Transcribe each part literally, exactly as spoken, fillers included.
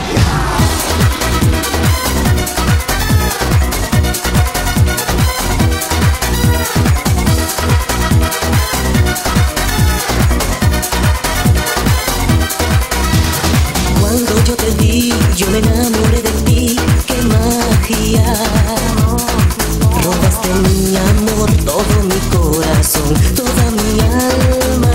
Yo me enamoré de ti, qué magia. Robaste mi amor, todo mi corazón, toda mi alma.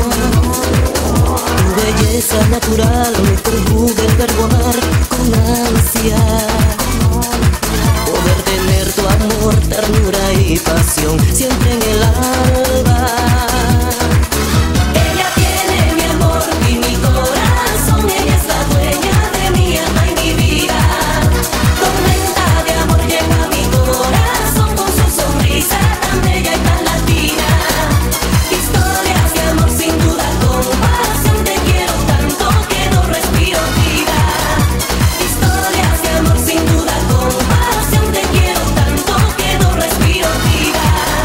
Tu belleza natural me conjuga el verbo amar con ansia. Poder tener tu amor, ternura y pasión siempre en el alma. Ella tiene mi amor y mi corazón, ella es la dueña de mi alma y mi vida. Tormenta de amor llega a mi corazón con su sonrisa tan bella y tan latina. Historias de amor sin duda, compasión, te quiero tanto que no respiro vida. Historias de amor sin duda, compasión, te quiero tanto que no respiro vida.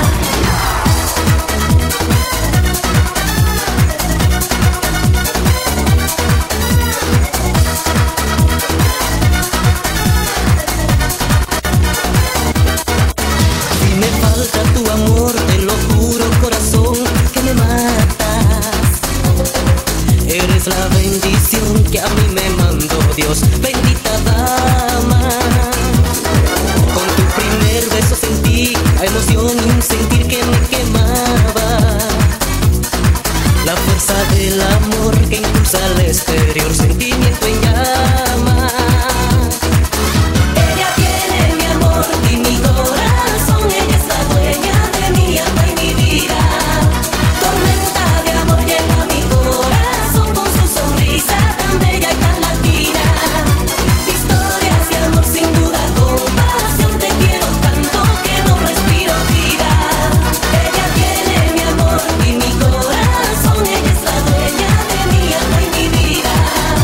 Si me falta tu amor, te lo juro corazón que me matas. Eres la bendición que a mí me mandó Dios, bendita dama. Con tu primer beso sentí la emoción y un sentir que me quemaba. La fuerza del amor que impulsa al exterior, sentimiento en llamas. Ella tiene mi amor y mi corazón, ella es la dueña de mi alma y mi vida. Tormenta de amor llega a mi corazón con su sonrisa tan bella y tan latina. Historias de amor sin duda, compasión, te quiero tanto que no respiro vida. Ella tiene mi amor y mi corazón, ella es la dueña de mi alma y mi vida.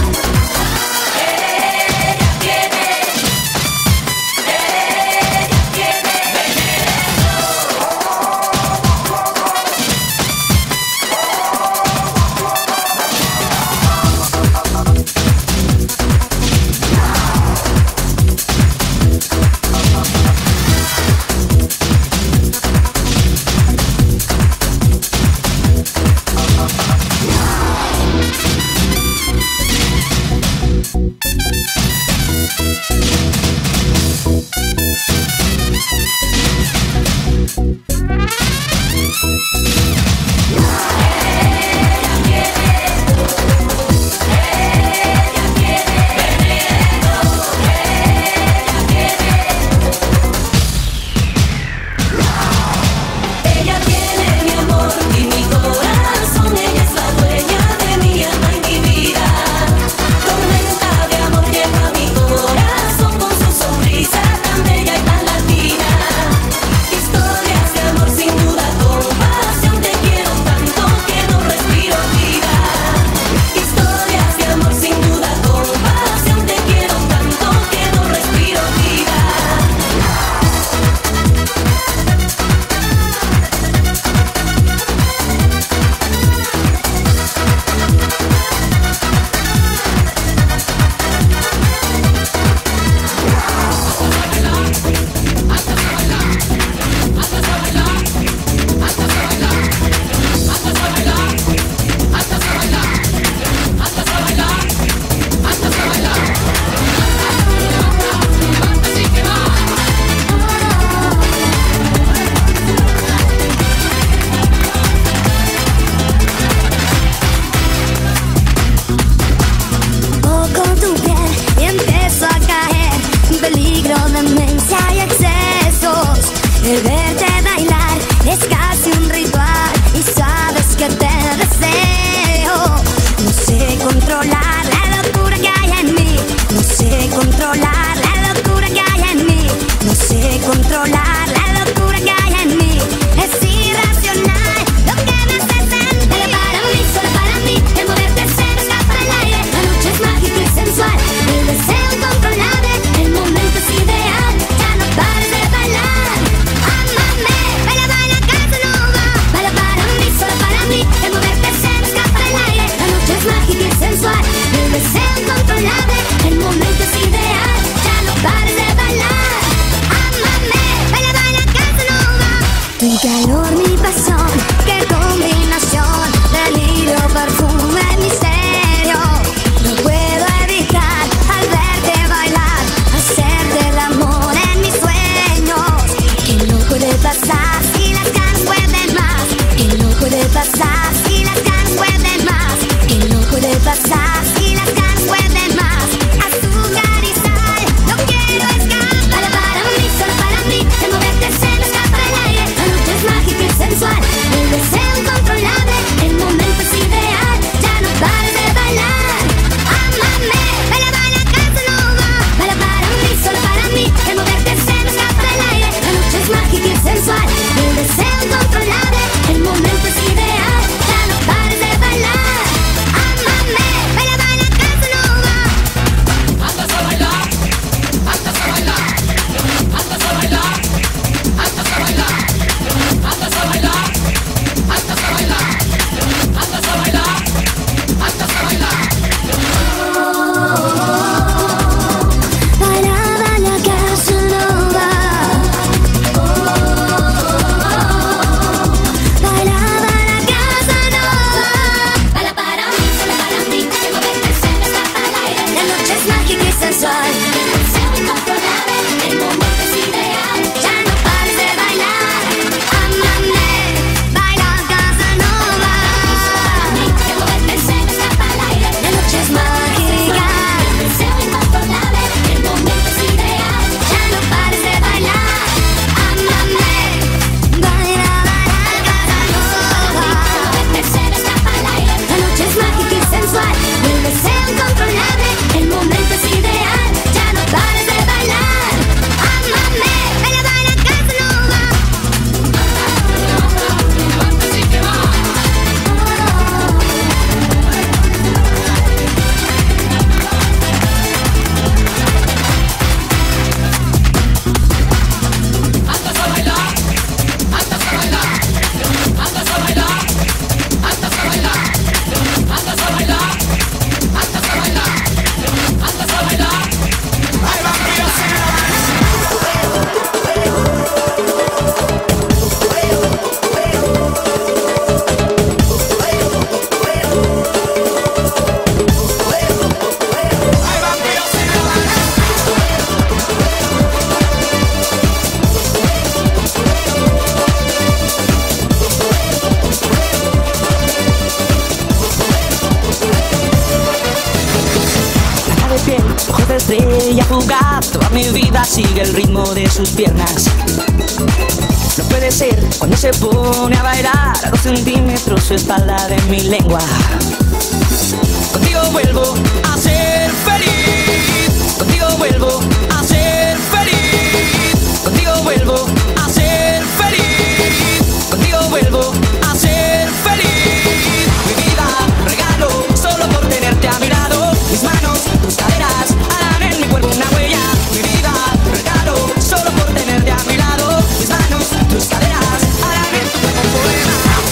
piel, ojos de estrella fugaz. Toda mi vida sigue el ritmo de sus piernas. No puede ser cuando se pone a bailar a dos centímetros su espalda de mi lengua. Contigo vuelvo a ser feliz. Contigo vuelvo a ser feliz. Contigo vuelvo a ser feliz. Contigo vuelvo a ser feliz. Mi vida regalo solo por tenerte a mi lado. Mis manos, tus caderas harán en mi cuerpo una huella. Mi vida regalo solo por tenerte a mi lado. Mis manos, tus caderas harán en tu cuerpo un poema.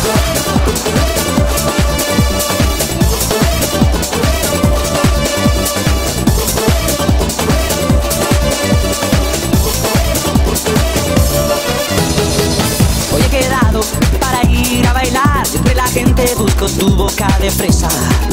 Hoy he quedado para ir a bailar. Entre la gente busco tu boca de fresa.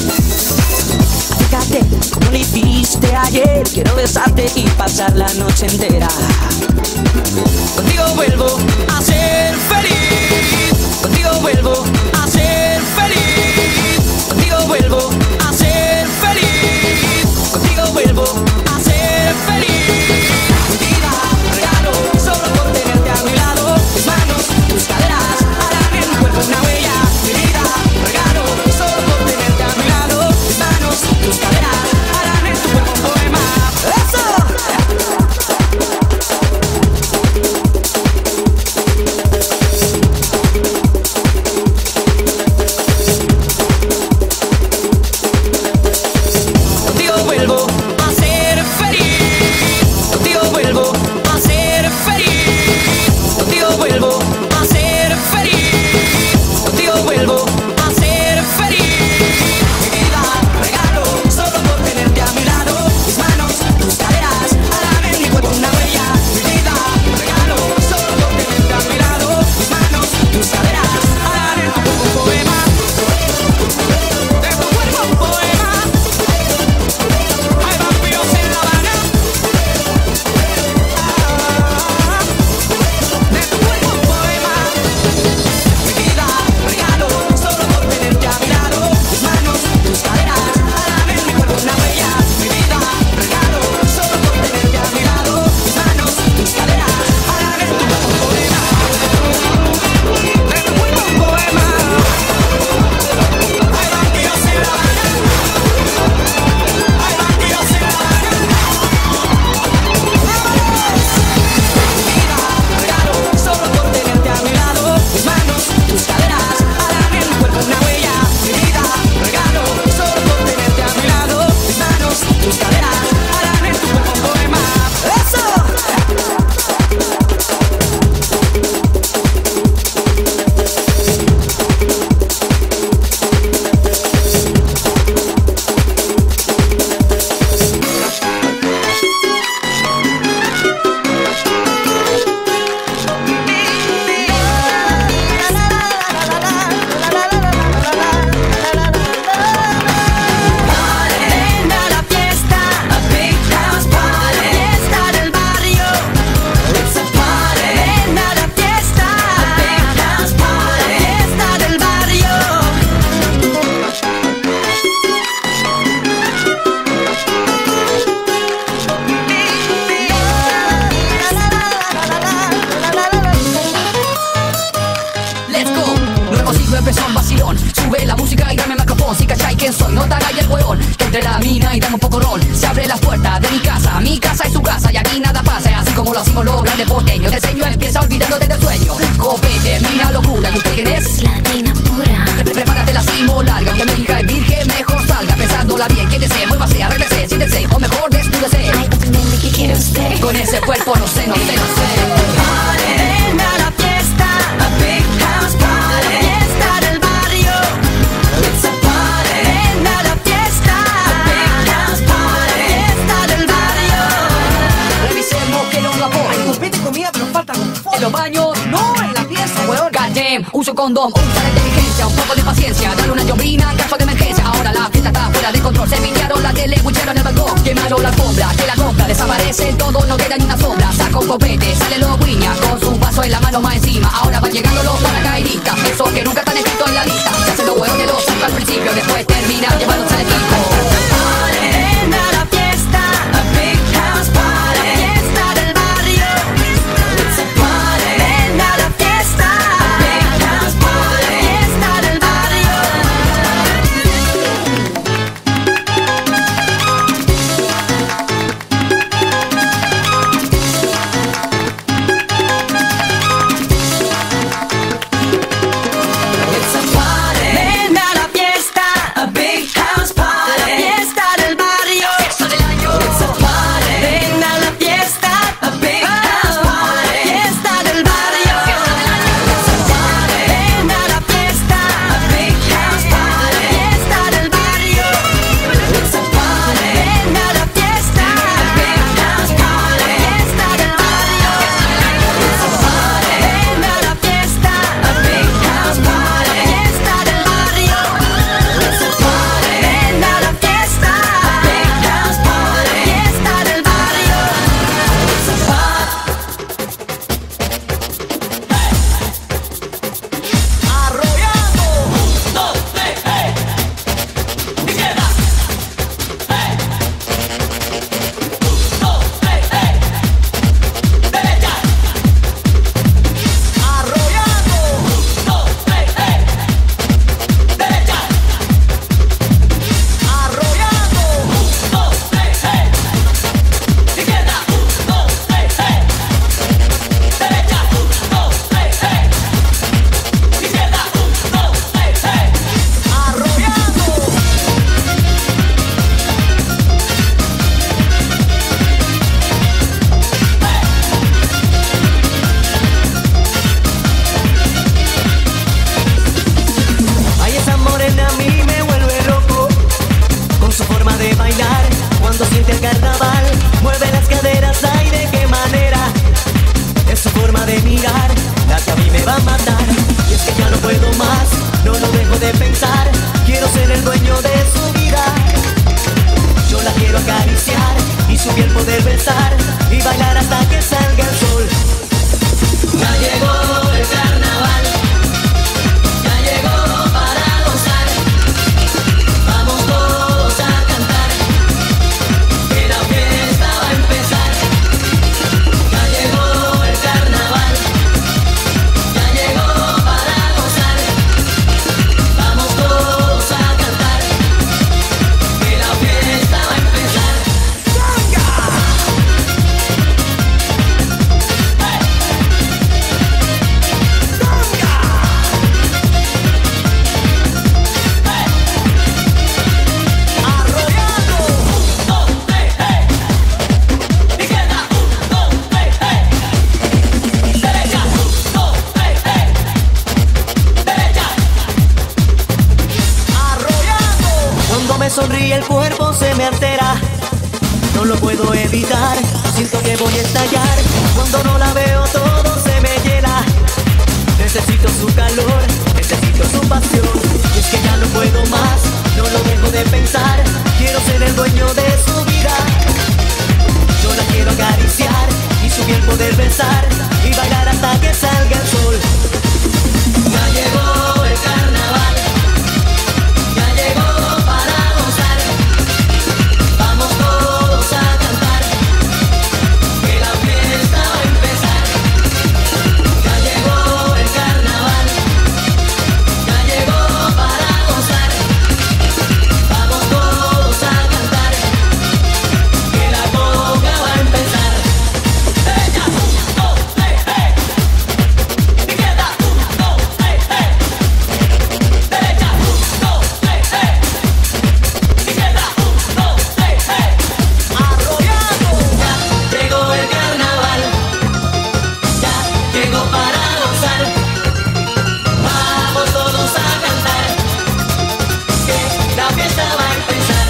Fíjate como lo hiciste ayer. Quiero besarte y pasar la noche entera. Contigo vuelvo a ser feliz. Contigo vuelvo a ser feliz. Contigo vuelvo a ser feliz. Contigo vuelvo a ser feliz. Mi vida regalo solo por tenerte a mi lado. Mis manos, tus caderas harán en mi cuerpo una huella. Mi vida regalo solo por tenerte a mi lado. Mis manos, tus caderas harán en tu cuerpo un poema. ¡Eso! Contigo vuelvo a ser feliz. Contigo vuelvo a ser feliz. Contigo vuelvo a ser feliz. Contigo vuelvo a ser feliz. Mi vida regalo solo por tenerte a mi lado. Mis manos, tus caderas harán en mi cuerpo una huella. Mi vida regalo solo por tenerte a mi lado. Mis manos, tus caderas harán en tu cuerpo un poema. De tu cuerpo un poema. Hay vampiros en La Habana. De tu cuerpo un poema. Mi vida regalo solo por tenerte a mi lado. Mis manos, tus caderas harán en mi cuerpo una huella. Mi vida regalo solo por tenerte a mi lado. Mis manos, tus caderas harán en tu cuerpo un poema. De tu cuerpo un poema. Hay vampiros en La Habana. Hay vampiros en La Habana. Mi vida regalo solo por tenerte a mi lado. Mis manos, tus caderas harán en mi cuerpo una huella. Mi vida regalo solo por tenerte a mi lado. Mis manos, tus caderas harán en tu cuerpo un poema. ¡Eso! Ven a la fiesta, a big house party. Fiesta del barrio, it's a party. Ven a la fiesta, a big house party. Fiesta del barrio. Let's go. Nuevo ciclo empezó en vacilón. Sube la música y dame micrófono. Si cachai quién soy, no te hagas el huevón. Que entre la mina y dame un poco rol. Se abre las puertas de mi casa. Mi casa es su casa y aquí nada pasa. Así como lo hacemos los grandes porteños. Te enseño, empieza olvidándote del sueño. Copete, mina locura. ¿Y usted quién es? Latina pura. Prepárate la cimo larga. Que México es virgen, mejor salga. Pensándola bien, quédese, muévase, arréglese, siéntese. O mejor despúdese. Ay, dime qué quiere usted. Con ese cuerpo no sé, no sé, no sé. Ven a la fiesta, a big house party. Fiesta del barrio, it's a party. Ven a la fiesta, a big house party. Fiesta del barrio. Revisemos que no lo apoyen. Compite comida, pero falta confort. En los baños, No, en la pieza, weón. goddamn, uso condón, usa la inteligencia, un poco de paciencia, dale una llorina en caso de emergencia. Ahora la fiesta está fuera de control, se vinieron la tele, buchearon el balcón, quemaron la alfombra, que la compra desaparece, todo no queda ni una sombra. Saca un copete, sale los guiña, con su vaso en la mano más encima. Ahora van llegando los paracaidistas, esos que nunca están escritos en la lista. Se hacen los huevos de los saca al principio, después termina llevándose al equipo. Ven a la fiesta. empezar y bailar hasta que salga el sol. Ya llegó el carnaval, ya llegó para gozar. Vamos todos a cantar, que la fiesta va a empezar. Ya llegó el carnaval, ya llegó para gozar. Vamos todos a cantar, que la fiesta va a empezar. Cuando me sonríe el cuerpo se me altera, no lo puedo evitar, siento que voy a estallar. Cuando no la veo todo se me hiela, necesito su calor, necesito su pasión. Y es que ya no puedo más, no lo dejo de pensar, quiero ser el dueño de su vida. Yo la quiero acariciar y su piel poder besar y bailar hasta que salga el sol. Ya llegó el carnaval, ya llegó para gozar. Vamos todos a cantar, que la fiesta va a empezar. Ya llegó el carnaval, ya llegó para gozar. Vamos todos a cantar, que la conga va a empezar. Ella, un, dos, tres, hey. Izquierda, un, dos, tres, hey. Derecha, un, dos, tres, hey. Izquierda, un, dos, tres, hey. Arrollando. Ya llegó el carnaval, ya llegó para gozar. Vamos todos a cantar, que la fiesta va a empezar.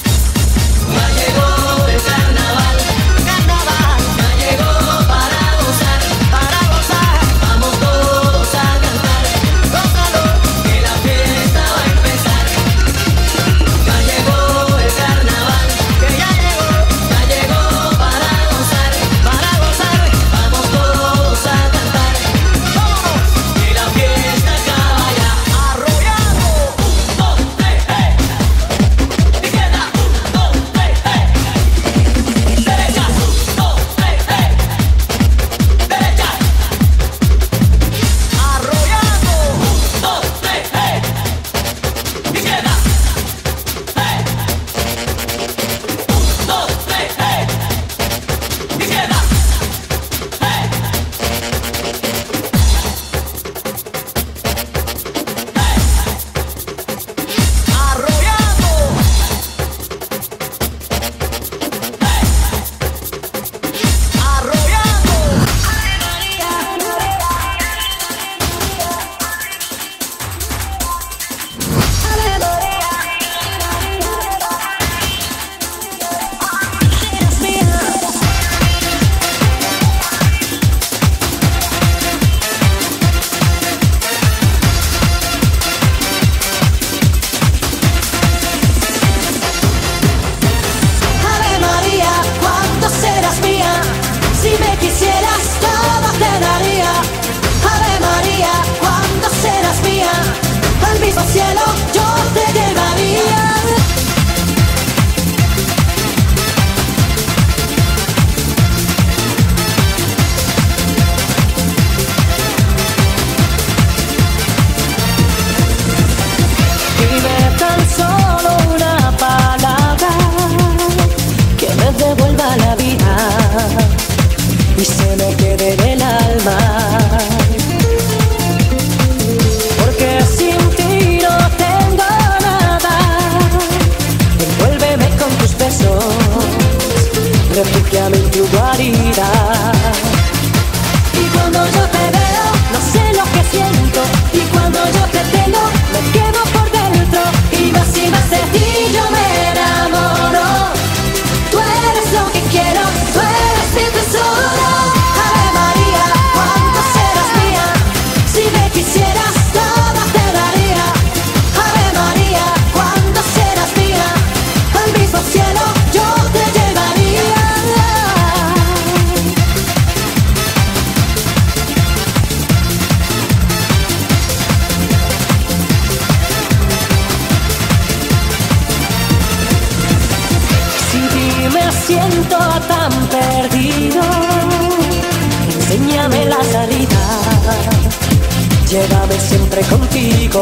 Ya llegó el carnaval, carnaval, ya llegó para gozar, para gozar. Vamos todos a cantar, gózalo, que la fiesta va a empezar. Ya llegó el carnaval, que ya llegó, ya llegó para gozar, para gozar. Vamos todos a cantar, vámonos, que la fiesta acaba ya. Arrollando, un, dos, tres, hey. Izquierda, un, dos, tres, hey. Derecha, un, dos, tres, hey. Derecha. Arrollando, un, dos, tres, hey. Izquierda, hey. Un, dos, tres, hey. Izquierda, hey. Arrollando, arrollando. Ave María, ¿cuándo serás mía? Si me quisieras todo te daría. Ave María, ¿cuándo serás mía? Al mismo cielo yo te llevaría. Dime tan solo una palabra que me devuelva la vida y se me quede en el alma. Porque sin ti no tengo nada. Envuélveme con tus besos, refúgiame en tu guarida. Y cuando yo te veo, no sé lo que siento. Y cuando yo te tengo, me quedo por dentro. Y más y más de ti yo me enamoro. Tú eres lo que quiero, tú eres mi tesoro. Ave María, ¿cuándo serás mía? Si me quisieras todo te daría. Ave María, ¿cuándo serás mía? Al mismo cielo yo te llevaría. tan perdido. Enséñame la salida, llévame siempre contigo.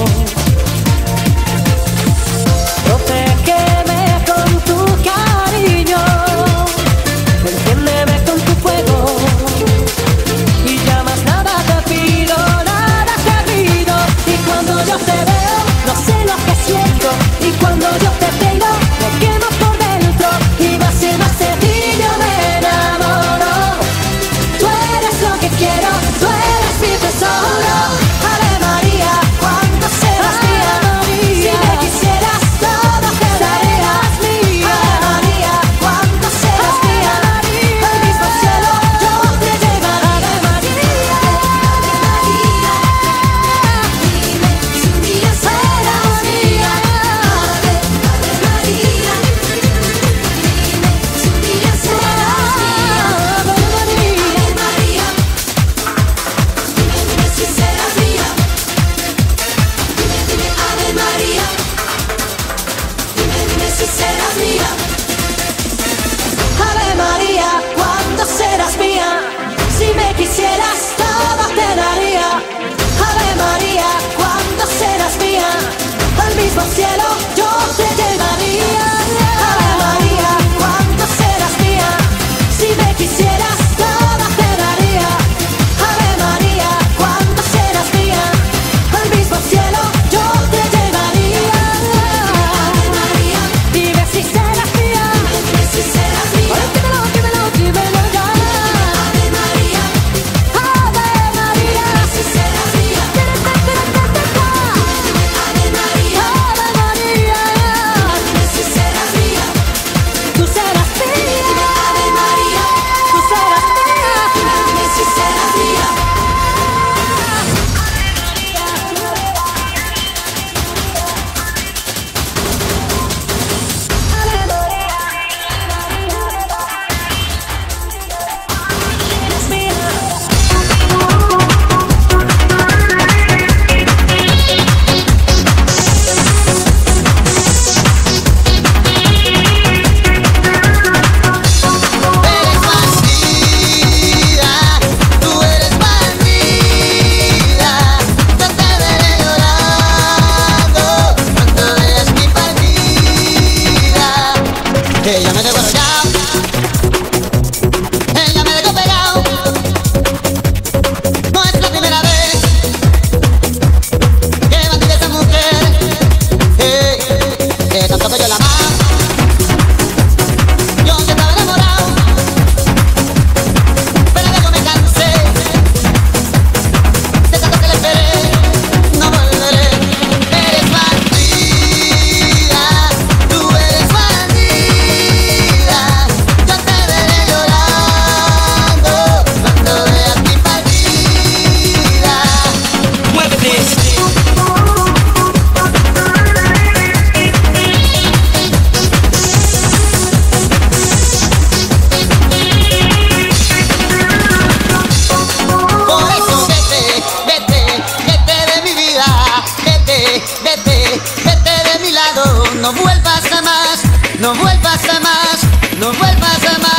Protégeme con tu cariño, enciéndeme con tu fuego. Y ya más nada te pido, nada te pido. Y cuando yo te veo, no sé lo que siento. Y cuando yo te tengo, me quemo por dentro. Y más y más de ti yo me enamoro. Tú eres lo que quiero, tú eres mi tesoro. Ave María, cuando serás mía. Si me quisieras, todo te daría. Ave María, cuando serás mía. Al mismo cielo yo te llevaré. Ave María, Ave María, dime si un día serás mía. Ave, Ave María, dime si un día serás mía. Ave María, Ave María, dime, dime si serás mía. Dime, dime, Ave María, dime, dime si serás mía. Ave María, ¿cuándo serás mía? Si me quisieras, todo te daría. Ave María, ¿cuándo serás mía? Al mismo cielo yo te llevaría. Ave María, ¿cuándo serás mía? Si me quisieras, todo te daría. Ave María, ¿cuándo serás mía? Al mismo cielo yo te llevaría. Ave María, dime si serás mía. Dime si serás mía. Ay, dímelo, dímelo, dímelo ya. Ave María, Ave María, si serás mía. Ave María, Ave María, dime si serás mía. Tú serás mía. Ave María, tú serás mía. Dime si serás mía. Eres bandida, tú eres bandida. No te veré llorando cuando veas mi partida. Ella me dejó arrollado, ella me dejó pegado. No es la primera vez que bandida esa mujer. Hey, que tanto que yo la amaba, yo que estaba enamorado. Pero luego me cansé de tanto que le esperé. No volveré. Eres bandida, tú eres bandida. Yo te veré llorando cuando veas mi partida. Muévete. Por eso vete, vete, vete de mi vida. Vete, vete, vete de mi lado. No vuelvas jamás, no vuelvas jamás, no vuelvas jamás.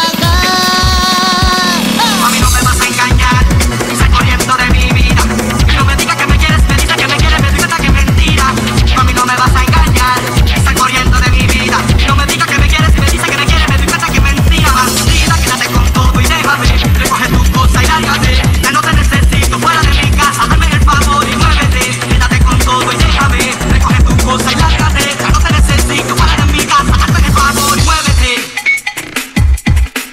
A mí no me vas a engañar, sal corriendo de mi vida. No me digas que me quieres, me dices que me quieres, me dices que es mentira. A mí no me vas a engañar, sal corriendo de mi vida. No me digas que me quieres, me dices que me quieres, me dices que es mentira. Bandida, quédate con todo y déjame. Recoge tus cosas y lárgate. Ya no te necesito fuera de mi casa. Hazme el favor y muévete. Quédate con todo y déjame. Recoge tus cosas y lárgate. Ya no te necesito fuera de mi casa. Hazme el favor y muévete.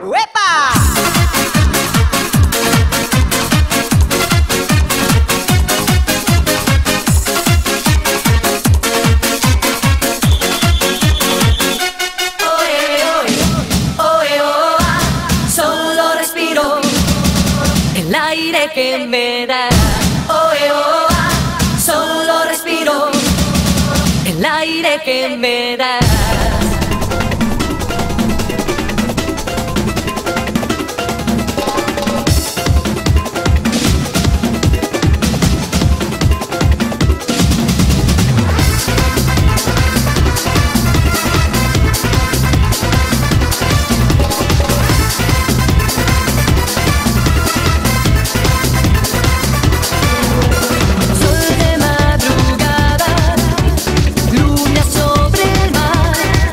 El aire que me da, oh, eh, oh, ah, solo respiro. El aire que me da. Sol de madrugada, luna sobre el mar.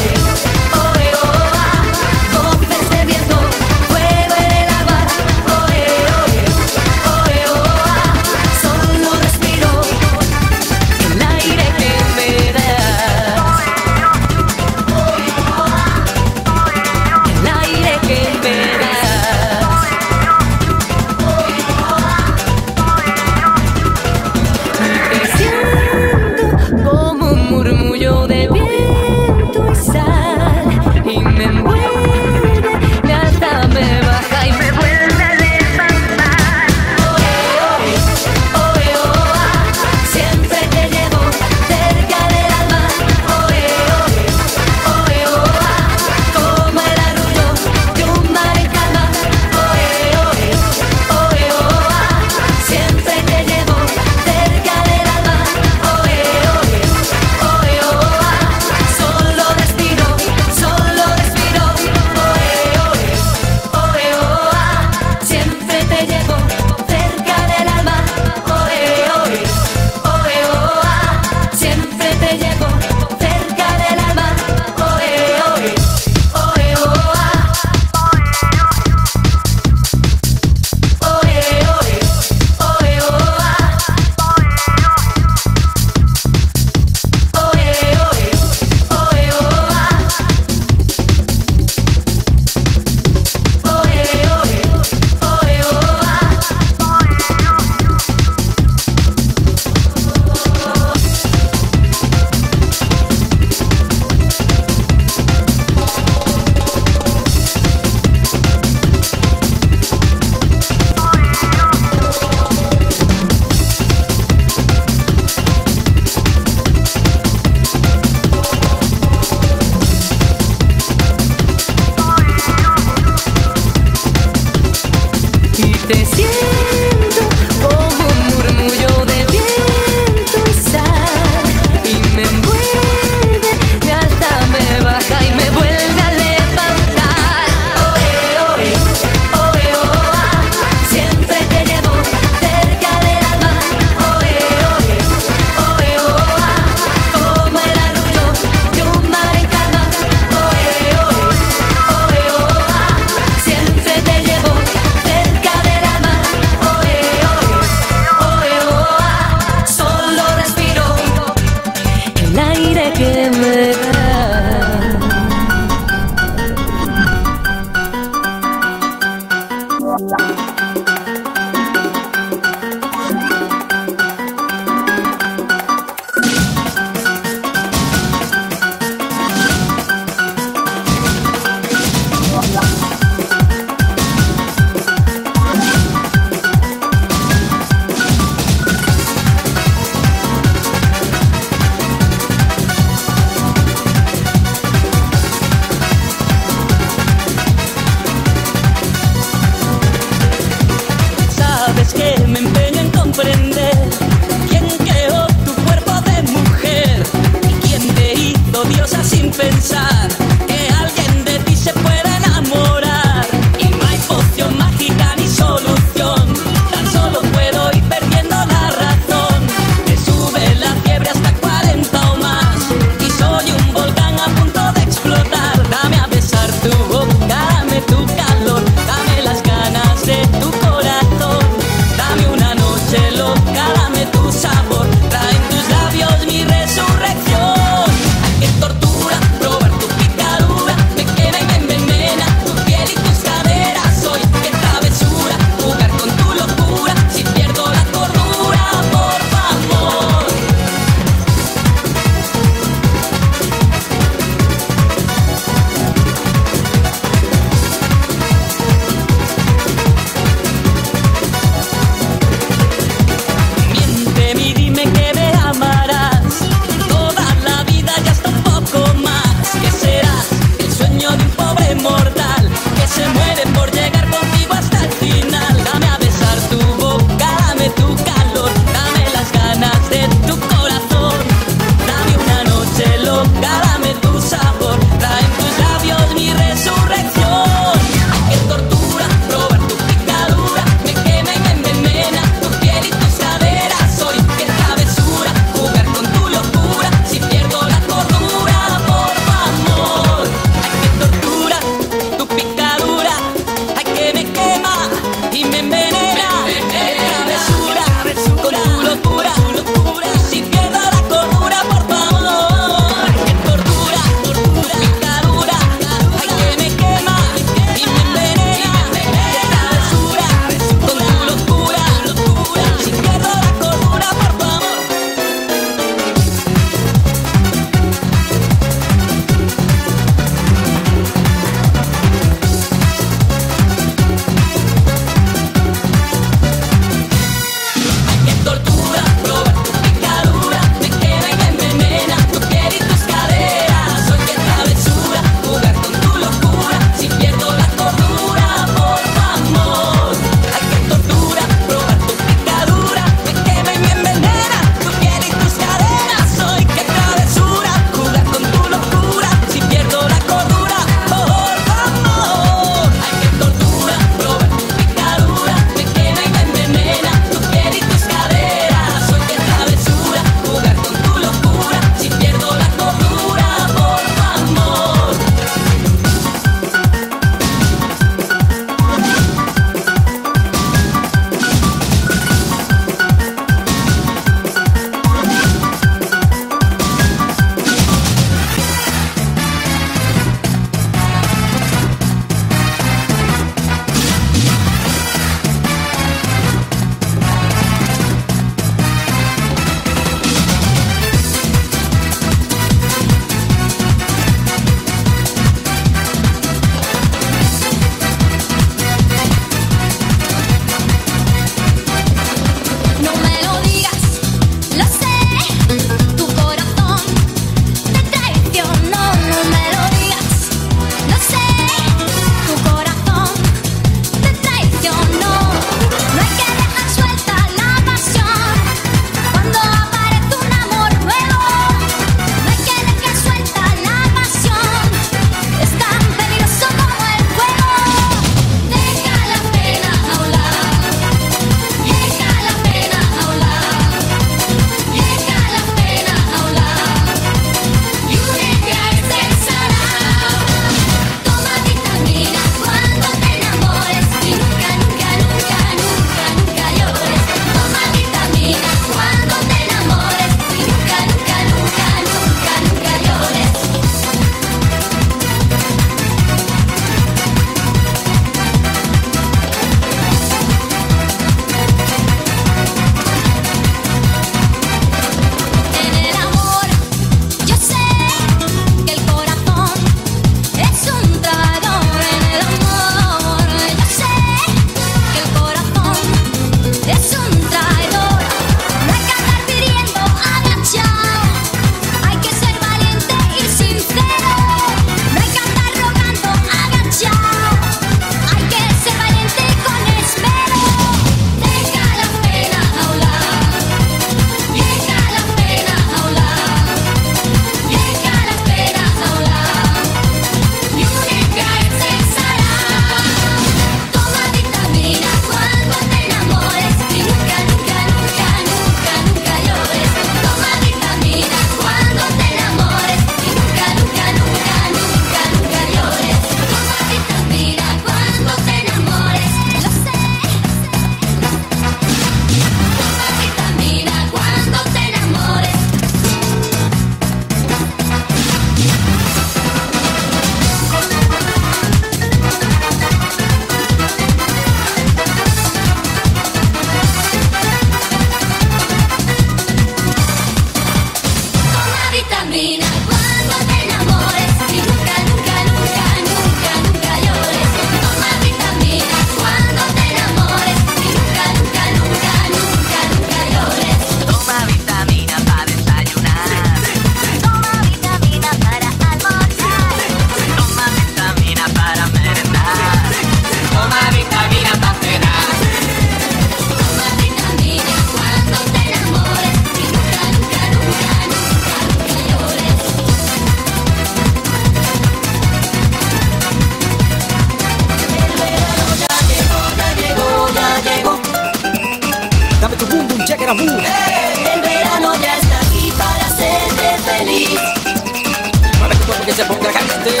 que se ponga caliente.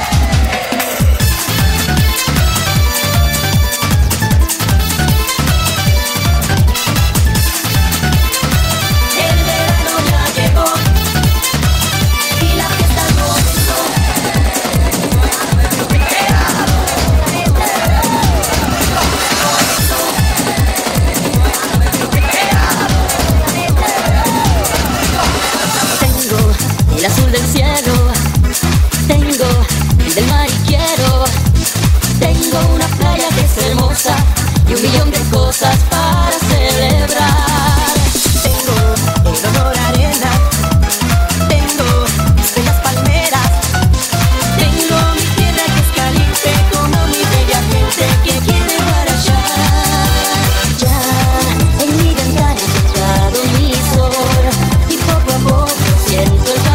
El azul del cielo, tengo el del mar y quiero. Tengo una playa que es hermosa y un millón de cosas para celebrar. Tengo el olor a arena, tengo mis bellas palmeras. Tengo mi tierra que es caliente como mi bella gente que quiere para allá. Ya en mi ventana ha entrado mi sol y poco a poco siento el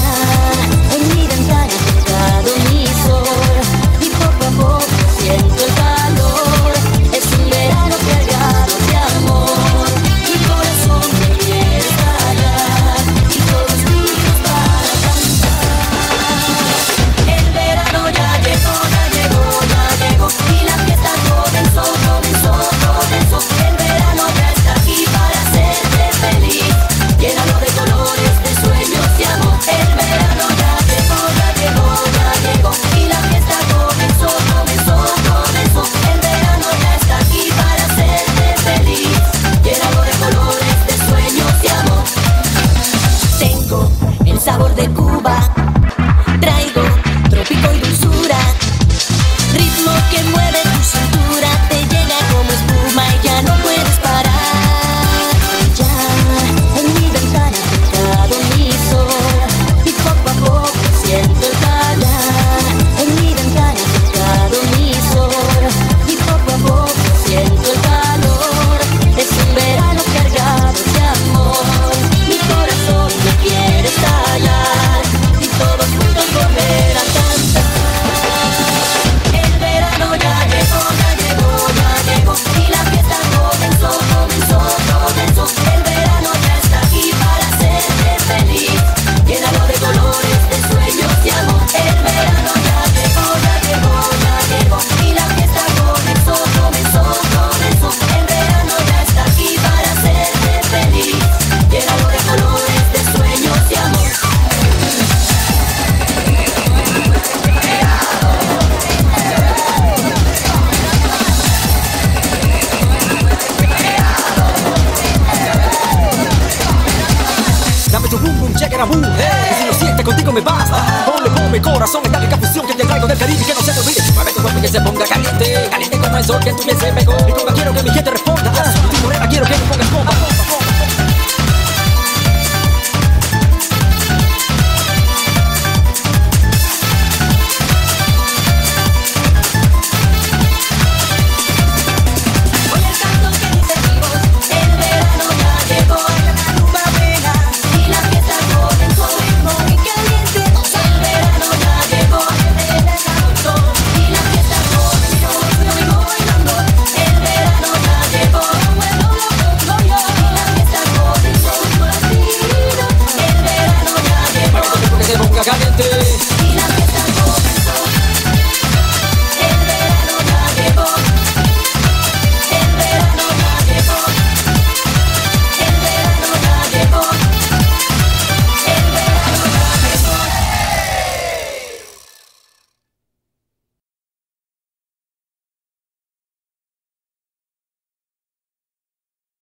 sabor de Cuba, traigo trópico y dulzura, ritmo que mueve tu cintura, te llega como espuma y ya no puedes parar. Ya en mi ventana ha entrado mi sol y poco a poco siento el calor. En mi ventana ha entrado mi sol y poco a poco siento el calor. Es un verano cargado de amor, mi corazón me quiere estallar y todos juntos volver a cantar. El verano ya llegó, ya llegó, ya llegó y la fiesta comenzó, comenzó, comenzó. El verano ya está aquí para hacerte feliz, llénalo de colores, de sueños y amor. El verano ya llegó, ya llegó, ya llegó y la fiesta comenzó, comenzó, comenzó. El verano ya está aquí para hacerte feliz, llénalo de colores, de sueños y amor. Dame tu boom boom, check it out, boom, hey. Y si lo sientes contigo me basta. Ponle, ponme corazón, esta rica fusión que te traigo del Caribe y que no se te olvide. Mueve tu cuerpo y que se ponga caliente, caliente como el sol que en tu piel se pegó. Y como quiero que mi gente responda, y tu morena quiero que me pongas bomba.